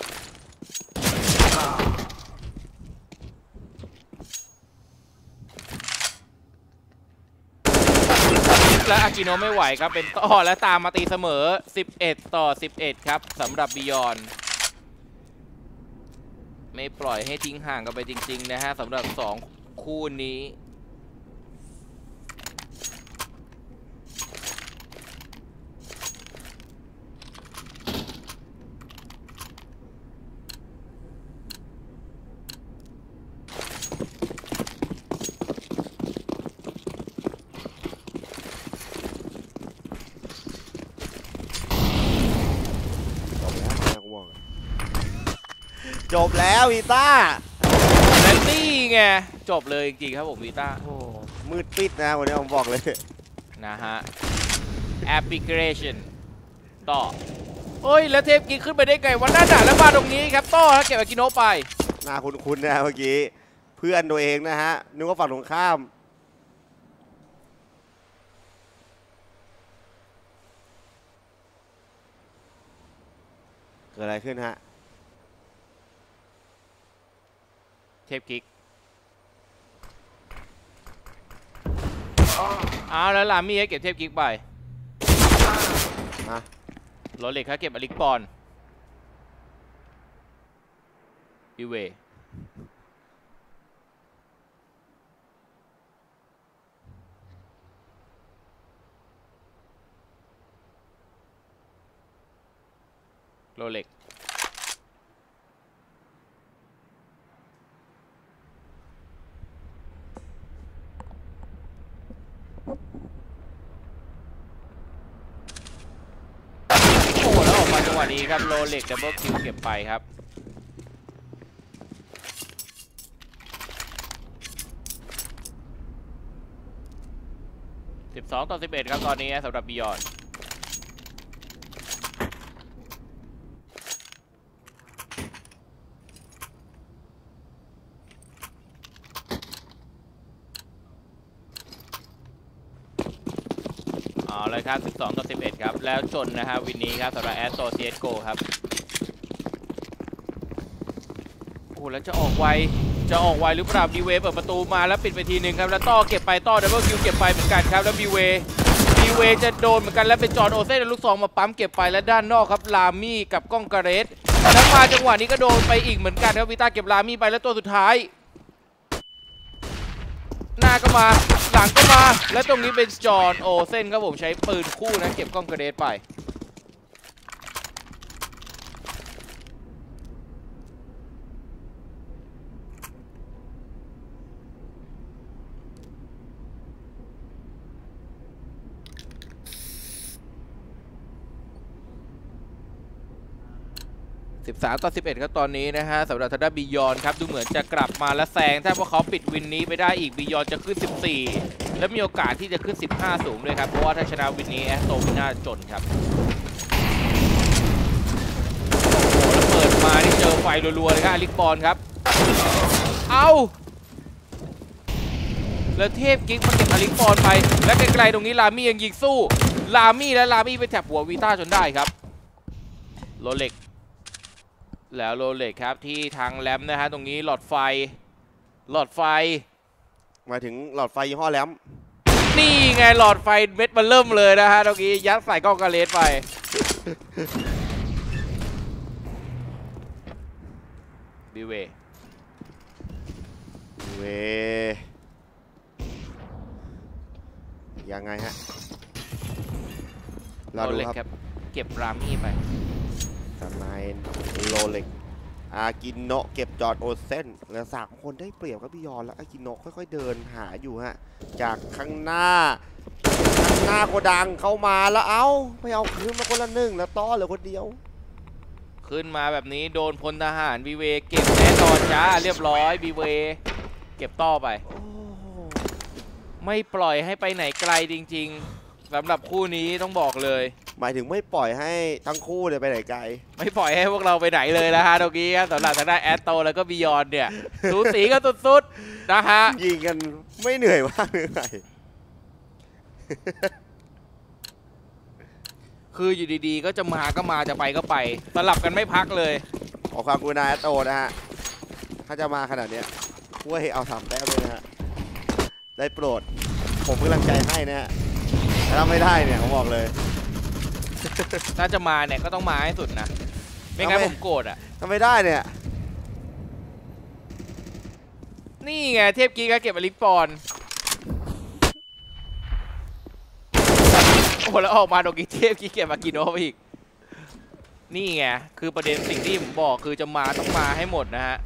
และอากิโนะไม่ไหวครับเป็นต่อและตามมาตีเสมอสิบเอ็ดต่อสิบเอ็ดครับสำหรับบิยอนไม่ปล่อยให้ทิ้งห่างกันไปจริงๆนะฮะสำหรับสองคู่นี้จบแล้ววีต้าและนี่ไงจบเลยจริงๆครับผมวีต้ามืดปิดนะวันนี้ผมบอกเลยนะฮะแอปพลิเคชันต่อโอ้ยแล้วเทปกิ๊กขึ้นไปได้ไงวันหน้าด่าแล้วมาตรงนี้ครับต่อฮะเก็บอากิโนะไปน่าคุ้นๆนะเมื่อกี้เพื่อนตัวเองนะฮะนึกว่าฝั่งตรงข้ามเกิดอะไรขึ้นฮะเทปกิ๊กอ้าวแล้วลามี่ให้เก็บเทปกิ๊กไปมาโรเล็กครับเก็บอลิกปอนบิเวโรเล็กจังหวะนี้ครับโรเล็กดับเบิลคิวเก็บไปครับสิบสองต่อสิบเอ็ดครับตอนนี้สำหรับบิยอนเอาเลยครับสิบสองต่อสิบเอ็ดครับแล้วชนนะฮะวินนี้ครับสำหรับแอสโตเซียโกครับโอ้แล้วจะออกไวจะออกไวหรือเปล่าบีเวเปิดประตูมาแล้วปิดไปทีหนึ่งครับแล้วต่อเก็บไปต่อดับเบิลคิวเก็บไปเหมือนกันครับแล้วบีเวบีเวจะโดนเหมือนกันแล้วเป็นจอห์นโอเซ่ลูกซองมาปั๊มเก็บไปและด้านนอกครับลามี่กับก้องกาเรสแล้วมาจังหวะนี้ก็โดนไปอีกเหมือนกันครับวิต้าเก็บลามี่ไปแล้วตัวสุดท้ายหน้าก็มาหลังก็มาและตรงนี้เป็นจอห์นโอเซ่นครับผมใช้ปืนคู่นะเก็บกล้องกระเด็นไปสิบสามต่อสิบเอ็ดครับตอนนี้นะฮะสำหรับทางด้านบิยอนครับดูเหมือนจะกลับมาและแซงถ้าพวกเขาปิดวินนี้ไปได้อีกบิยอนจะขึ้นสิบสี่และมีโอกาสที่จะขึ้นสิบห้าสูงด้วยครับเพราะว่าถ้าชนะวินนี้แอสโตวิน่าจนครับโอ้โหแล้วเปิดมาที่เจอไฟรัวๆเลยครับอลิกบอลครับเอาแล้วเทพกิ๊กมาเก็บอลิกบอลไปและไกลๆตรงนี้ลามี่ยังยิงสู้ลามี่และลามี่ไปแถบหัววีต้าจนได้ครับโรเล็กแล้วโรเล็กครับที่ทางแรมนะฮะตรงนี้หลอดไฟหลอดไฟหมายถึงหลอดไฟยี่ห้อแรมนี่ไงหลอดไฟเม็ดมันเริ่มเลยนะฮะตรงนี้ยัดใส่กล้องกระเลสไปบิเวเวยังไงฮะโรเล็กครับเก็บรามี่ไปทำไมโรเล็กอากิโนะเก็บจอดโอเซนแล้วสามคนได้เปรียบครับพี่ยอนแล้วอากิโนะค่อยๆเดินหาอยู่ฮะจากข้างหน้าข้างหน้าโกดังเข้ามาแล้วเอาไม่เอาคืนมาคนละหนึ่งแล้วต้อเหลือคนเดียวขึ้นมาแบบนี้โดนพลทหารบีเวเก็บแน่นอนจ้าเรียบร้อยบีเวเก็บต่อไปโอ้โหไม่ปล่อยให้ไปไหนไกลจริงๆสำหรับคู่นี้ต้องบอกเลยหมายถึงไม่ปล่อยให้ทั้งคู่เลยไปไหนไกลไม่ปล่อยให้พวกเราไปไหนเลยนะฮะตรงนี้ครับสำหรับทางด้านแอตโตแล้วก็บิยอนเนี่ยสูสีกันสุดๆนะฮะยิงกันไม่เหนื่อยว่างเหนื่อยคืออยู่ดีๆก็จะมาก็มาจะไปก็ไปสลับกันไม่พักเลยขอความกรุณาแอตโตนะฮะถ้าจะมาขนาดนี้ช่วยเอาสามแต้มเลยนะฮะได้โปรดผมกำลังใจให้นะฮะถ้าไม่ได้เนี่ยผมบอกเลยถ้าจะมาเนี่ยก็ต้องมาให้สุดนะไม่งั้นผมโกรธอ่ะถ้าไม่ได้เนี่ยนี่ไงเทพกีก็เก็บอลิกปอนโอ้แล้วออกมาโดกิเทพกีเก็บมากิโนไปอีกนี่ไงคือประเด็นสิ่งที่ผมบอกคือจะมาต้องมาให้หมดนะฮะ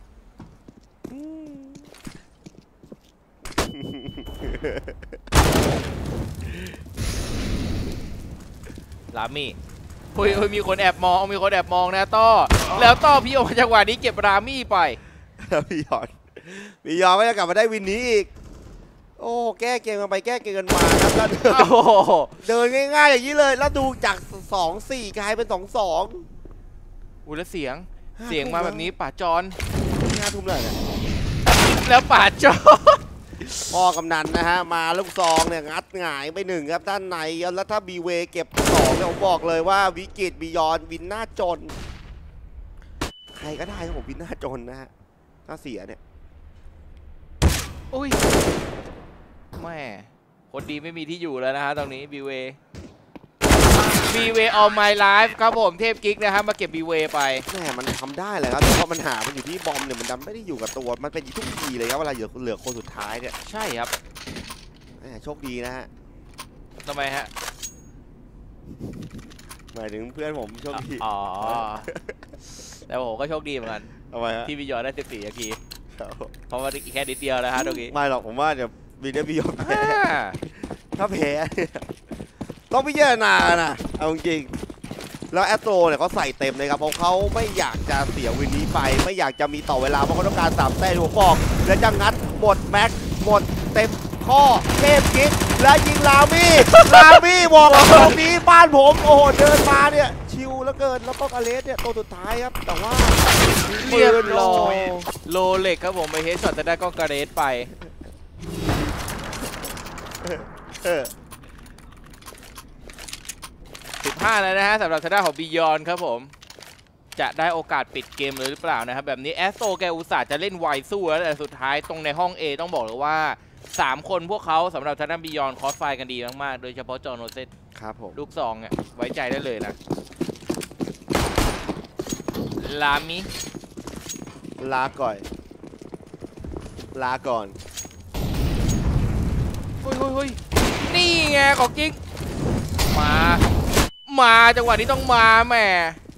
ลามี่คุยมีคนแอบมองมีคนแอบมองนะต้อแล้วต้อพี่ออกมาจังหวะนี้เก็บรามี่ไปแล้วพี่ยอนพี่ยอนก็จะกลับมาได้วินนี้อีกโอ้แก้เกมกันไปแก้เกมกันมาครับแล้วเดินง่ายๆอย่างนี้เลยแล้วดูจากสองสี่กลายเป็นสองสองอุ้ยแล้วเสียงเสียงมาแบบนี้ป่าจอนห้าทุ่มเลยเนี่ยแล้วป่าจอนพ่อกำนันนะฮะมาลูกซองเนี่ยงัดหงายไปหนึ่งครับด้านในแล้วถ้าบีเวเก็บสองเนี่ยผมบอกเลยว่าวิกฤตบียอนวินหน้าจนใครก็ได้ครับผมวินหน้าจนนะฮะถ้าเสียเนี่ยอุ้ยแม่คนดีไม่มีที่อยู่แล้วนะฮะตรงนี้บีเวบีเวออลไมล์ไลฟ์ครับผมเทพกิ๊กนะฮะมาเก็บบีเวไปแม่มันทำได้เลยครับเพราะมันหามันอยู่ที่บอมเนี่ยมันดันไม่ได้อยู่กับตัวมันเป็นทุกทีเลยครับเวลาเหลือเหลือคนสุดท้ายเนี่ยใช่ครับแม่โชคดีนะฮะทำไมฮะหมายถึงเพื่อนผมโชคดีอ๋อแต่ผมก็โชคดีเหมือนกันทำไมฮะที่บียอนได้สิบสี่นาทีเพราะว่าแค่นิดเดียวนะฮะตรงนี้ไม่หรอกผมว่าเดี๋ยวบีได้บียอนแพ้ถ้าแพ้ต้องพิจารณานะเอาจริงแล้วแอตโตเนี่ยเขาใส่เต็มเลยครับเพราะเขาไม่อยากจะเสียวินนี้ไปไม่อยากจะมีต่อเวลาเพราะเขาต้องการสามแต้มหัวฟอกและจะงัดหมดแม็กหมดเต็มข้อเทพกิ๊กและยิงลามี่ลามี่บอกตรงนี้บ้านผมโอ้โหเดินมาเนี่ยชิวแล้วเกินแล้วก็อเลสเนี่ยตัวสุดท้ายครับแต่ว่าเรียบร้อยโลเล็กครับผมไปเฮดช็อตจะได้ก็กระเดสไปสิบห้าแล้วนะฮะสำหรับทางด้านของบิยอนครับผมจะได้โอกาสปิดเกมเลยหรือเปล่านะครับแบบนี้แอสโตแกอุตส่าห์จะเล่นไวสู้แล้วแต่สุดท้ายตรงในห้อง A ต้องบอกเลยว่าสามคนพวกเขาสำหรับทางด้านบิยอนคอสไฟกันดีมากๆโดยเฉพาะจอห์นโอเซตครับผมลูกซองเนี่ยไว้ใจได้เลยนะลามิลาก่อยลาก่อนเฮ้ยเฮ้ยนี่ไงของกิ๊กมามาจังหวะนี้ต้องมาแม่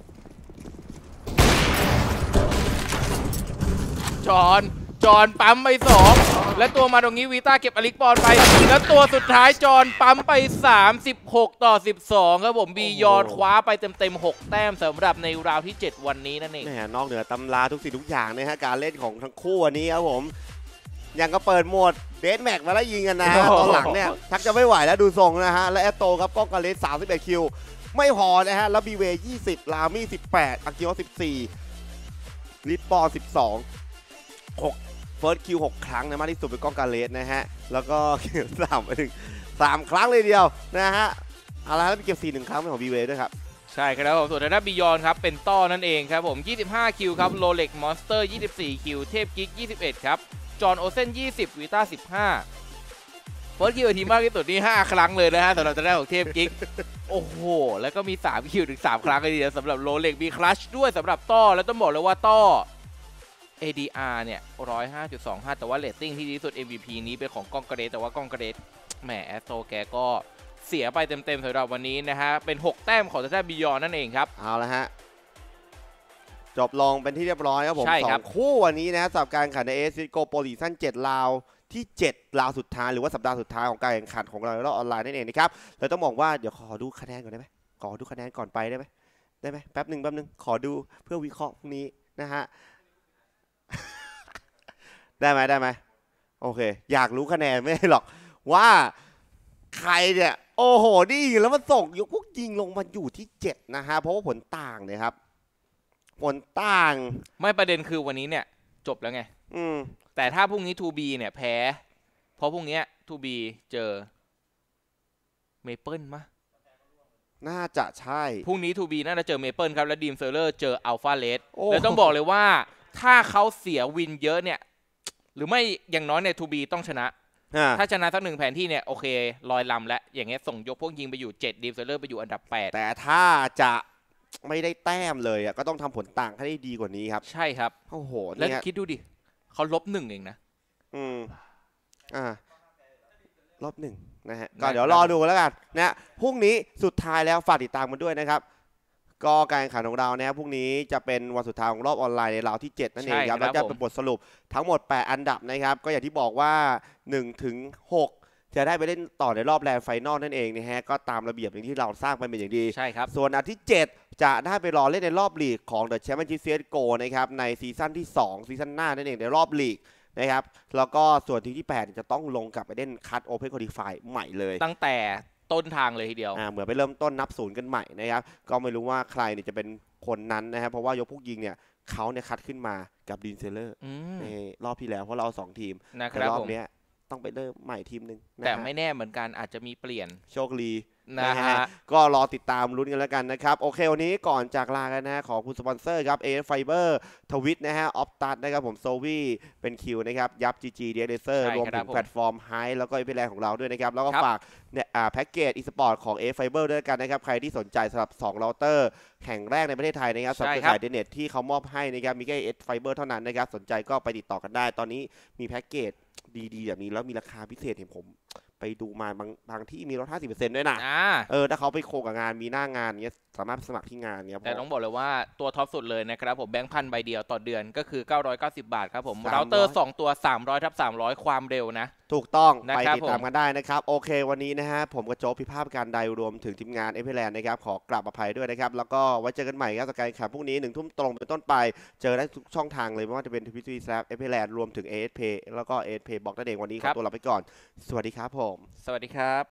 จอนจอนปั๊มไปสองและตัวมาตรงนี้วีต้าเก็บอลิกบอลไปแล้วตัวสุดท้ายจอนปั๊มไปสามสิบหกต่อสิบสองครับผมบียอนคว้าไปเต็มๆหกแต้มสำหรับในราวที่เจ็ดวันนี้นั่นเองแหมนอกเหนือตำราทุกสิ่งทุกอย่างนะฮะการเล่นของทั้งคู่วันนี้ครับผมยังก็เปิดโหมดเดสแม็กมาแล้วยิงกันนะตอนหลังเนี่ยทักจะไม่ไหวแล้วดูทรงนะฮะและแอตโตครับป้องกันเลสสามสิบเอ็ดคิวไม่พอนะฮะแล้วบีเวยี่สิบลามี่สิบแปดอากิโอสิบสี่ลิปปอสิบสอง หกเฟิร์สคิวหกครั้งนะมากที่สุดเป็นก้องการเลสนะฮะแล้วก็เก็บสามไปถึงสามครั้งเลยเดียวนะฮะอะไรแล้วมีเก็บสี่หนึ่งครั้งเป็นของบีเวด้วยครับใช่ครับผมส่วนทางด้านบิยอนครับเป็นต้อนั่นเองครับผมยี่สิบห้าคิวครับโรเล็กมอนสเตอร์ยี่สิบสี่คิวเทพกิ๊กยี่สิบเอ็ดครับจอห์นโอเซนยี่สิบวีต้าสิบห้าเฟิร์สคิวทีมากที่สุดนี่ห้าครั้งเลยนะฮะสำหรับทางด้านของเทพกิ๊กโอ้โหแล้วก็มีสามคิวถึงสามครั้งเลยทีเดียวสำหรับโรเล็กมีคลัชด้วยสำหรับต้อแล้วต้องบอกเลยว่าต้อ เอ ดี อาร์ เนี่ยหนึ่งร้อยห้าจุดสองห้าแต่ว่าเรตติ้งที่ดีที่สุด เอ็ม วี พี นี้เป็นของก้องกระเดสแต่ว่าก้องกระเดสแหมแอสโตแกก็เสียไปเต็มๆสำหรับวันนี้นะฮะเป็นหกแต้มของทางด้านบิยอนนั่นเองครับเอาละฮะจบลงเป็นที่เรียบร้อยครับผมสองคู่วันนี้นะสำหรับการแข่งขันในเอสซิโกโปรลีซั่นเจ็ดราวที่เจ็ดราวสุดท้ายหรือว่าสัปดาห์สุดท้ายของการแข่งขันของเราในรอบออนไลน์นั่นเองนะครับเราต้องบอกว่าเดี๋ยวขอดูคะแนนก่อนได้ไหมขอดูคะแนนก่อนไปได้ไหมได้ไหมแป๊บหนึ่งแป๊บหนึ่งขอดูเพื่อวิเคราะห์พรุ่งนี้นะฮะ ได้ไหมได้ไหมโอเคอยากรู้คะแนนไม่หรอกว่าใครเนี่ยโอ้โหนี่แล้วมันส่งยกพวกยิงลงมาอยู่ที่เจ็ดนะฮะเพราะว่าผลต่างเนี่ยครับผลต่างไม่ประเด็นคือวันนี้เนี่ยจบแล้วไงอืมแต่ถ้าพรุ่งนี้ ทู บี เนี่ยแพ้เพราะพรุ่งนี้ ทู บี เจอเมเปิลมะน่าจะใช่พรุ่งนี้ ทู บี น่าจะเจอเมเปิลครับ และดีมเซอร์เลอร์เจออัลฟาเลสโอ้แล้วต้องบอกเลยว่าถ้าเขาเสียวินเยอะเนี่ยหรือไม่อย่างน้อยเนี่ย ทู บี ต้องชนะอ่าถ้าชนะสักหนึ่งแผนที่เนี่ยโอเคลอยลำแล้วอย่างเงี้ยส่งยกพวกยิงไปอยู่เจ็ดดีมเซอร์เลอร์ไปอยู่อันดับแปดแต่ถ้าจะไม่ได้แต้มเลยอ่ะก็ต้องทำผลต่างให้ได้ดีกว่านี้ครับใช่ครับโอ้โหแล้วเนี่ยคิดดูดิเขาลบหนึ่งเองนะอืมอ่า รอบหนึ่งนะฮะนะก็เดี๋ยวรอดูแล้วกันนะพรุ่งนี้สุดท้ายแล้วฝากติดตามกันด้วยนะครับ ก็การแข่งขันของเรานะครับพรุ่งนี้จะเป็นวันสุดท้ายของรอบออนไลน์ในราวที่เจ็ดนั่นเองครับใช่ครับแล้วจะผมเป็นบทสรุปทั้งหมดแปดอันดับนะครับ ก็อย่างที่บอกว่าหนึ่งถึงหกจะได้ไปเล่นต่อในรอบแรนด์ไฟนอลนั่นเองนะฮะก็ตามระเบียบอย่างที่เราสร้างไปเป็นอย่างดีใช่ครับส่วนอันที่เจ็ดจะได้ไปรอเล่นในรอบลีกของ The Championship ซี เอส จี โอ นะครับในซีซั่นที่สองซีซั่นหน้านั่นเองในรอบลีกนะครับแล้วก็ส่วนทีมที่แปดจะต้องลงกลับไปเล่นคัดโอเพนคอลิฟายใหม่เลยตั้งแต่ต้นทางเลยทีเดียวอ่าเหมือนไปเริ่มต้นนับศูนย์กันใหม่นะครับก็ไม่รู้ว่าใครเนี่ยจะเป็นคนนั้นนะครับเพราะว่ายกพวกยิงเนี่ยเขาเนี่ยคัดขึ้นมากับดีนเซเลอร์อืมในรอบที่แล้วเพราะเราสองทีมนะคแต่รับรอผบมเนี้ยต้องไปเริ่มใหม่ทีมหนึ่งนะแต่ฮะไม่แน่เหมือนกันอาจจะมีเปลี่ยนโชคดีนะนะฮะฮะก็รอติดตามลุ้นกันแล้วกันนะครับโอเควันนี้ก่อนจากลากันนะฮะขอบคุณสปอนเซอร์ครับ เอ เอฟ Fiber ทวิตนะฮะออฟตัดนะครับผมโซวี่เป็นคิวนะครับยับ จี จี ดี เอ เซอร์ใช่รวมคถึรับงผมแพลตฟอร์มไฮแล้วก็อีพีแลนของเราด้วยนะครับแล้วก็ครับฝากเนี่ยอ่าแพ็กเกจอีสปอร์ตของ เอ เอฟ Fiber ด้วยกันนะครับใครที่สนใจสำหรับสองเราเตอร์แห่งแรกในประเทศไทยนะครับสำหรับเครือข่ายเน็ตที่เขามอบให้นะครับมีแค่ เอ เอฟ Fiber เท่านั้นนะครับสนใจก็ไปติดต่อกันได้ ตอนนี้มีแพ็กเกจดีๆแบบนี้แล้วมีราคาพิเศษเห็นผมไปดูมาบางบางที่มีลด ห้าสิบเปอร์เซ็นต์ ด้วยนะอ่าเออถ้าเขาไปโคกับงานมีหน้างานเนี้ยสามารถสมัครที่งานเนี้ยแต่ต้องบอกเลยว่าตัวท็อปสุดเลยนะครับผมแบงค์พันใบเดียวต่อเดือนก็คือเก้าร้อยเก้าสิบบาทครับผมสามร้อยเราเตอร์สองตัวสามร้อยทับสามร้อยความเร็วนะถูกต้องนะไปครับติดตามกันได้นะครับโอเควันนี้นะฮะผมกับโจ๊กพิพาทการใดรวมถึงทีมงานเอฟแลนด์นะครับขอกราบอภัยด้วยนะครับแล้วก็ไว้เจอกันใหม่ครับสกายแข่งพรุ่งนี้หนึ่งทุ่มตรงเป็นต้นไปเจอได้ทุกช่องทางเลยไม่ว่าจะเป็นทวิตทีแซฟเอฟแลนด์รวมถึง เอ เอส พี แล้วก็ เอ เอส พี บอกนั่นเองวันนี้ขครัอบ ตัวลาไปก่อนสวัสดีครับผมสวัสดีครับ